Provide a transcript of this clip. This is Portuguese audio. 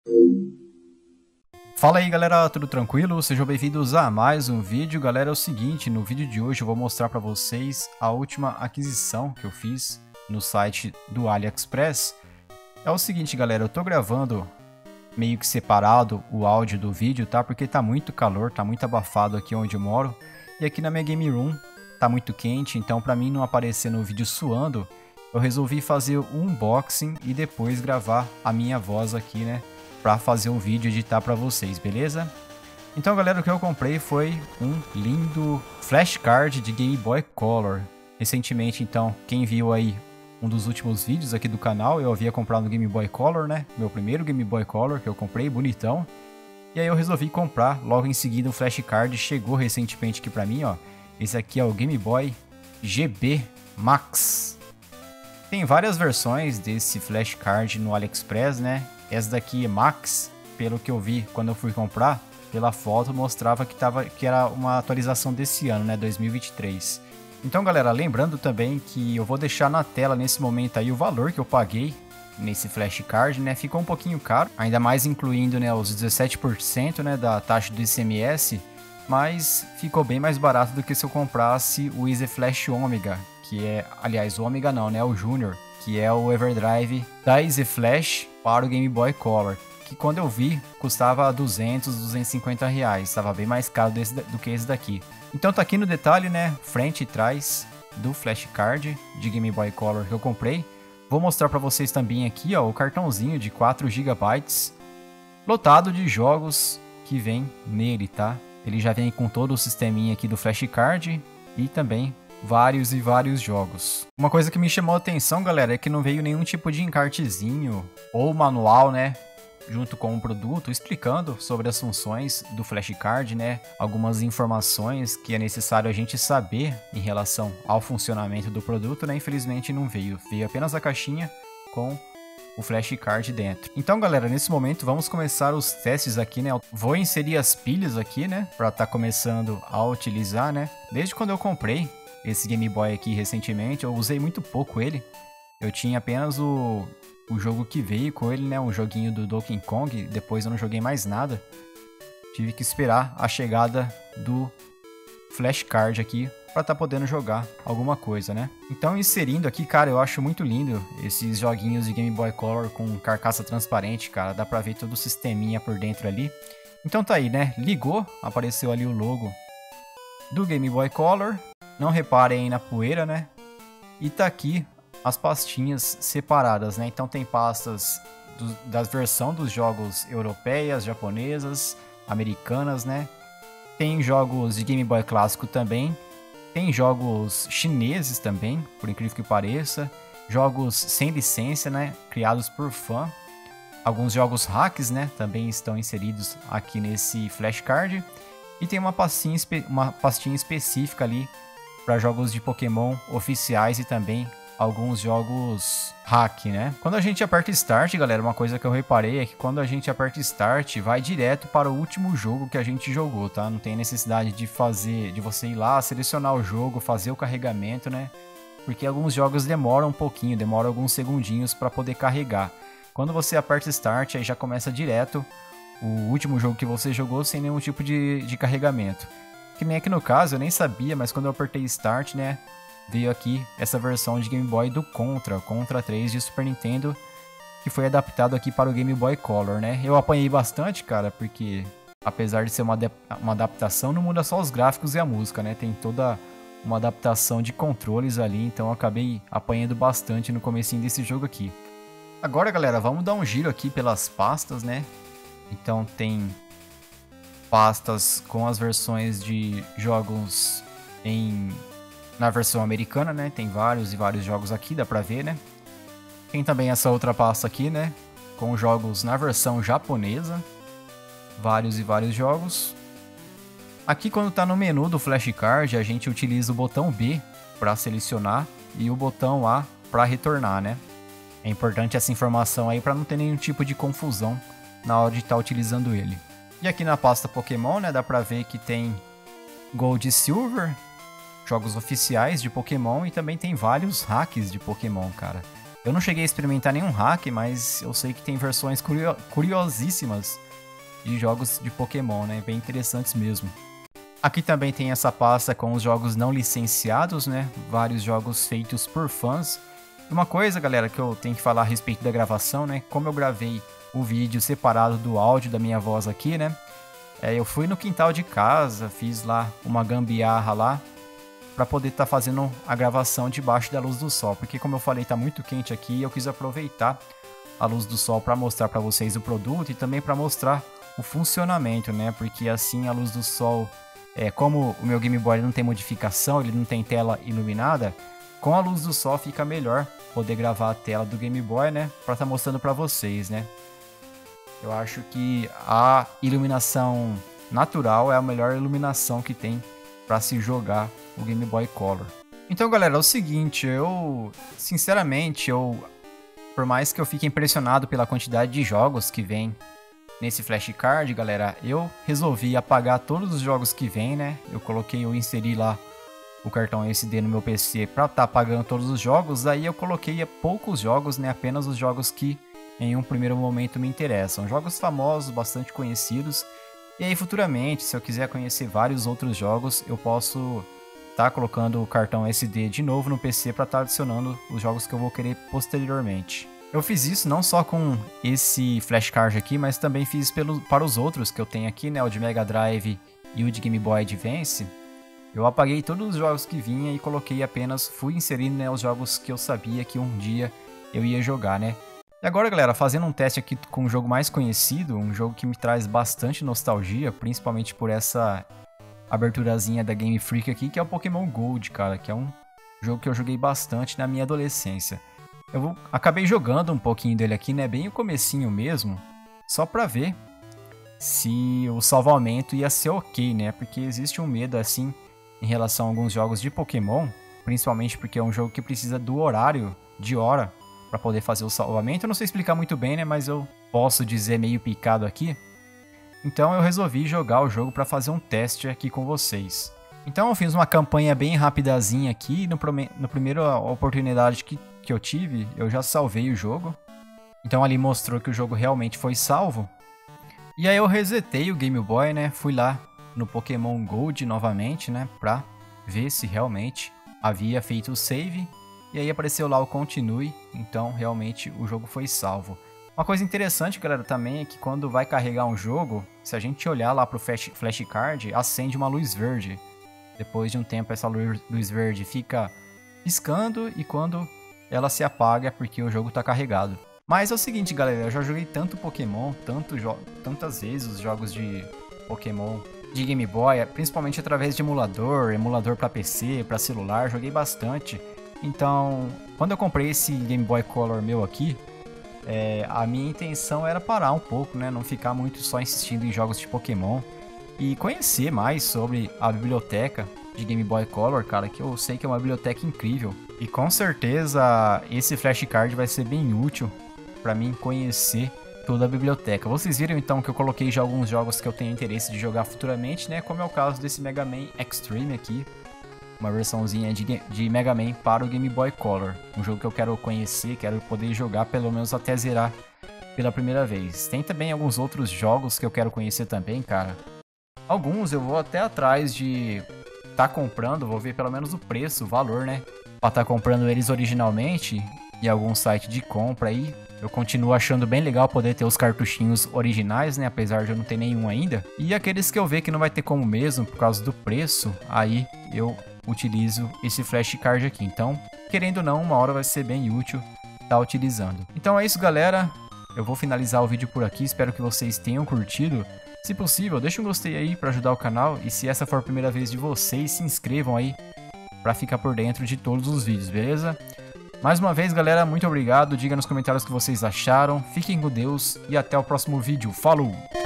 Fala aí galera, tudo tranquilo? Sejam bem-vindos a mais um vídeo. Galera, é o seguinte, no vídeo de hoje eu vou mostrar pra vocês a última aquisição que eu fiz no site do AliExpress. É o seguinte galera, eu tô gravando meio que separado o áudio do vídeo, tá? Porque tá muito calor, tá muito abafado aqui onde eu moro. E aqui na minha game room tá muito quente, então pra mim não aparecer no vídeo suando, eu resolvi fazer um unboxing e depois gravar a minha voz aqui, né? Pra fazer um vídeo e editar pra vocês, beleza? Então galera, o que eu comprei foi um lindo flashcard de Game Boy Color. Recentemente, então, quem viu aí um dos últimos vídeos aqui do canal, eu havia comprado no Game Boy Color, né? Meu primeiro Game Boy Color que eu comprei, bonitão. E aí eu resolvi comprar, logo em seguida um flashcard chegou recentemente aqui pra mim, ó. Esse aqui é o Game Boy GB Max. Tem várias versões desse flashcard no AliExpress, né? Essa daqui é Max, pelo que eu vi quando eu fui comprar, pela foto mostrava que era uma atualização desse ano, né, 2023. Então galera, lembrando também que eu vou deixar na tela nesse momento aí o valor que eu paguei nesse flashcard, né, ficou um pouquinho caro, ainda mais incluindo, né, os 17%, né, da taxa do ICMS, mas ficou bem mais barato do que se eu comprasse o Easy Flash Omega, que é, aliás, o Omega não, né, o Junior, que é o Everdrive da Easy Flash para o Game Boy Color, que quando eu vi custava 200, 250 reais, estava bem mais caro do que esse daqui. Então tá aqui no detalhe, né, frente e trás do flashcard de Game Boy Color que eu comprei. Vou mostrar para vocês também aqui, ó, o cartãozinho de 4 GB lotado de jogos que vem nele, tá? Ele já vem com todo o sisteminha aqui do flashcard e também vários e vários jogos. Uma coisa que me chamou a atenção, galera, é que não veio nenhum tipo de encartezinho ou manual, né, junto com o produto, explicando sobre as funções do flashcard, né, algumas informações que é necessário a gente saber em relação ao funcionamento do produto, né, infelizmente não veio. Veio apenas a caixinha com o flashcard dentro. Então, galera, nesse momento vamos começar os testes aqui, né? Vou inserir as pilhas aqui, né, para estar começando a utilizar, né? Desde quando eu comprei esse Game Boy aqui recentemente, eu usei muito pouco ele. Eu tinha apenas o jogo que veio com ele, né? Um joguinho do Donkey Kong. Depois eu não joguei mais nada. Tive que esperar a chegada do flashcard aqui para estar podendo jogar alguma coisa, né? Então, inserindo aqui, cara, eu acho muito lindo esses joguinhos de Game Boy Color com carcaça transparente, cara. Dá pra ver todo o sisteminha por dentro ali. Então tá aí, né? Ligou, apareceu ali o logo do Game Boy Color. Não reparem na poeira, né? E tá aqui as pastinhas separadas, né? Então tem pastas da versão dos jogos europeias, japonesas, americanas, né? Tem jogos de Game Boy clássico também. Tem jogos chineses também, por incrível que pareça. Jogos sem licença, né? Criados por fã. Alguns jogos hacks, né? Também estão inseridos aqui nesse flashcard. E tem uma pastinha específica ali para jogos de Pokémon oficiais e também alguns jogos hack, né? Quando a gente aperta Start, galera, uma coisa que eu reparei é que quando a gente aperta Start, vai direto para o último jogo que a gente jogou, tá? Não tem necessidade de você ir lá, selecionar o jogo, fazer o carregamento, né? Porque alguns jogos demoram um pouquinho, demoram alguns segundinhos para poder carregar. Quando você aperta Start, aí já começa direto o último jogo que você jogou sem nenhum tipo de carregamento. Que nem aqui no caso, eu nem sabia, mas quando eu apertei Start, né, veio aqui essa versão de Game Boy do Contra 3 de Super Nintendo, que foi adaptado aqui para o Game Boy Color, né. Eu apanhei bastante, cara, porque apesar de ser uma adaptação, não muda só os gráficos e a música, né, tem toda uma adaptação de controles ali, então eu acabei apanhando bastante no comecinho desse jogo aqui. Agora, galera, vamos dar um giro aqui pelas pastas, né. Então tem pastas com as versões de jogos na versão americana, né? Tem vários e vários jogos aqui, dá pra ver, né? Tem também essa outra pasta aqui, né? Com jogos na versão japonesa. Vários e vários jogos. Aqui quando tá no menu do flashcard, a gente utiliza o botão B para selecionar e o botão A para retornar, né? É importante essa informação aí para não ter nenhum tipo de confusão na hora de estar utilizando ele. E aqui na pasta Pokémon, né, dá pra ver que tem Gold e Silver, jogos oficiais de Pokémon, e também tem vários hacks de Pokémon, cara. Eu não cheguei a experimentar nenhum hack, mas eu sei que tem versões curiosíssimas de jogos de Pokémon, né? Bem interessantes mesmo. Aqui também tem essa pasta com os jogos não licenciados, né? Vários jogos feitos por fãs. Uma coisa, galera, que eu tenho que falar a respeito da gravação, né? Como eu gravei o vídeo separado do áudio da minha voz aqui, né? Eu fui no quintal de casa, fiz lá uma gambiarra lá para poder estar fazendo a gravação debaixo da luz do sol, porque como eu falei, tá muito quente aqui e eu quis aproveitar a luz do sol para mostrar para vocês o produto e também para mostrar o funcionamento, né? Porque assim a luz do sol, como o meu Game Boy não tem modificação, ele não tem tela iluminada, com a luz do sol fica melhor poder gravar a tela do Game Boy, né? Para estar mostrando para vocês, né? Eu acho que a iluminação natural é a melhor iluminação que tem para se jogar o Game Boy Color. Então, galera, é o seguinte, sinceramente, por mais que eu fique impressionado pela quantidade de jogos que vem nesse flashcard, galera, eu resolvi apagar todos os jogos que vem, né? Eu inseri lá o cartão SD no meu PC para estar apagando todos os jogos, aí eu coloquei poucos jogos, né? Apenas os jogos que em um primeiro momento me interessam. Jogos famosos, bastante conhecidos. E aí futuramente, se eu quiser conhecer vários outros jogos, eu posso estar colocando o cartão SD de novo no PC para estar adicionando os jogos que eu vou querer posteriormente. Eu fiz isso não só com esse flashcard aqui, mas também fiz para os outros que eu tenho aqui, né? O de Mega Drive e o de Game Boy Advance. Eu apaguei todos os jogos que vinha e coloquei fui inserindo, né, os jogos que eu sabia que um dia eu ia jogar, né? E agora, galera, fazendo um teste aqui com um jogo mais conhecido, um jogo que me traz bastante nostalgia, principalmente por essa aberturazinha da Game Freak aqui, que é o Pokémon Gold, cara, que é um jogo que eu joguei bastante na minha adolescência. Acabei jogando um pouquinho dele aqui, né, bem o comecinho mesmo, só pra ver se o salvamento ia ser ok, né, porque existe um medo, assim, em relação a alguns jogos de Pokémon, principalmente porque é um jogo que precisa do horário de hora para poder fazer o salvamento. Eu não sei explicar muito bem, né, mas eu posso dizer meio picado aqui. Então eu resolvi jogar o jogo para fazer um teste aqui com vocês. Então eu fiz uma campanha bem rapidazinha aqui, no primeira oportunidade que eu tive, eu já salvei o jogo. Então ali mostrou que o jogo realmente foi salvo. E aí eu resetei o Game Boy, né, fui lá no Pokémon Gold novamente, né, pra ver se realmente havia feito o save. E aí apareceu lá o continue, então realmente o jogo foi salvo. Uma coisa interessante, galera, também é que quando vai carregar um jogo, se a gente olhar lá pro flashcard, acende uma luz verde. Depois de um tempo essa luz verde fica piscando e quando ela se apaga é porque o jogo tá carregado. Mas é o seguinte, galera, eu já joguei tanto Pokémon, tantas vezes os jogos de Pokémon de Game Boy, principalmente através de emulador para PC, para celular, joguei bastante. Então, quando eu comprei esse Game Boy Color meu aqui, a minha intenção era parar um pouco, né? Não ficar muito só insistindo em jogos de Pokémon e conhecer mais sobre a biblioteca de Game Boy Color, cara, que eu sei que é uma biblioteca incrível. E com certeza esse flashcard vai ser bem útil para mim conhecer toda a biblioteca. Vocês viram então que eu coloquei já alguns jogos que eu tenho interesse de jogar futuramente, né? Como é o caso desse Mega Man Extreme aqui. Uma versãozinha de Mega Man para o Game Boy Color. Um jogo que eu quero conhecer, quero poder jogar pelo menos até zerar pela primeira vez. Tem também alguns outros jogos que eu quero conhecer também, cara. Alguns eu vou até atrás de tá comprando, vou ver pelo menos o preço, o valor, né? Pra tá comprando eles originalmente em algum site de compra aí. Eu continuo achando bem legal poder ter os cartuchinhos originais, né? Apesar de eu não ter nenhum ainda. E aqueles que eu ver que não vai ter como mesmo, por causa do preço, aí eu utilizo esse flashcard aqui. Então, querendo ou não, uma hora vai ser bem útil estar utilizando. Então é isso, galera. Eu vou finalizar o vídeo por aqui. Espero que vocês tenham curtido. Se possível, deixa um gostei aí para ajudar o canal. E se essa for a primeira vez de vocês, se inscrevam aí para ficar por dentro de todos os vídeos, beleza? Mais uma vez, galera, muito obrigado. Diga nos comentários o que vocês acharam. Fiquem com Deus e até o próximo vídeo. Falou!